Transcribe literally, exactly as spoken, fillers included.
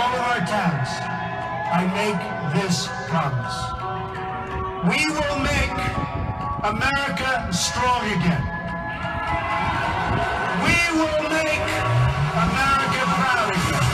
all of our towns, I make this promise. We will make America strong again. We will make America proud again.